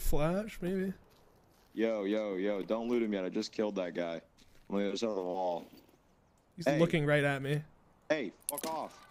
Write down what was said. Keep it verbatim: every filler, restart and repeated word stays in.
flash, maybe? Yo, yo, yo, don't loot him yet. I just killed that guy. On the other side of the wall. He's Hey. looking right at me. Hey, fuck off.